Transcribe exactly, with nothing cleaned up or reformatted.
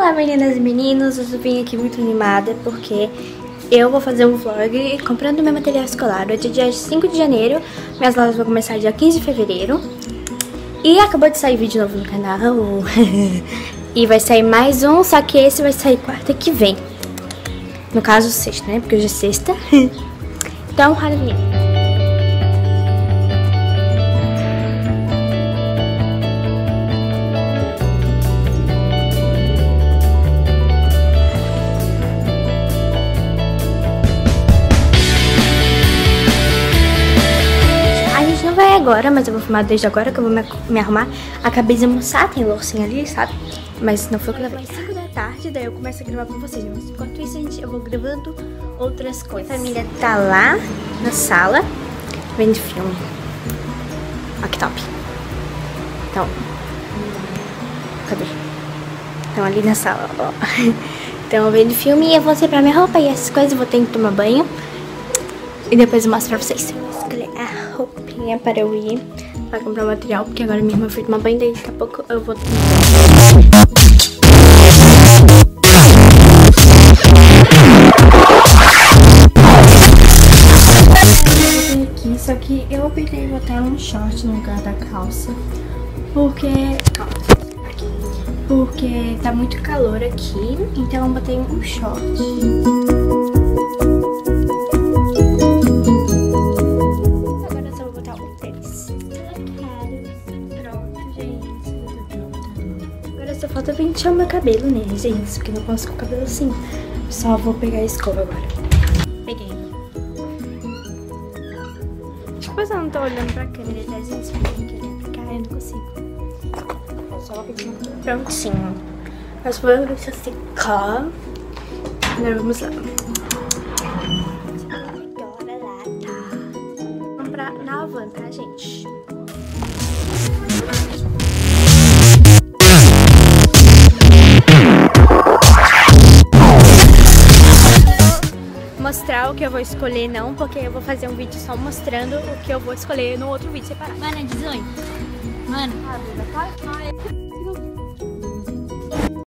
Olá meninas e meninos, eu vim aqui muito animada porque eu vou fazer um vlog comprando meu material escolar. Hoje é dia cinco de janeiro, minhas aulas vão começar dia quinze de fevereiro. E acabou de sair vídeo novo no canal. E vai sair mais um, só que esse vai sair quarta que vem. No caso sexta, né? Porque hoje é sexta. Então, roda a vinheta. Agora, mas eu vou filmar desde agora que eu vou me, me arrumar. Acabei de almoçar, tem loucinha ali, sabe? Mas não foi o que eu levei. cinco da tarde, daí eu começo a gravar com vocês. Mas enquanto isso, gente, eu vou gravando outras coisas. A família tá lá na sala, vendo filme. Olha que top. Então, cadê? Estão ali na sala, ó. Então, vendo filme e eu vou separar minha roupa e essas coisas. Eu vou ter que tomar banho. E depois eu mostro pra vocês. Escolher a roupinha para eu ir para comprar o material, porque agora minha irmã foi tomar banho, daí daqui a pouco eu vou... aqui, só que eu optei botar um short no lugar da calça, porque... Aqui. Porque tá muito calor aqui, então eu botei um short. Só falta pentear o meu cabelo, né, gente? Porque não posso com o cabelo assim. Só vou pegar a escova agora. Peguei. Tipo, eu não tô olhando pra câmera, tá, gente? Porque querer ficar, eu não consigo. Só vou pedir uma coisa. Prontinho. Mas vou deixar secar. Agora vamos lá. Agora lá, tá? Vamos comprar na Havan, tá, gente? Mostrar o que eu vou escolher não, porque eu vou fazer um vídeo só mostrando o que eu vou escolher no outro vídeo separado. Mano, é dezoito. Mano. Ah,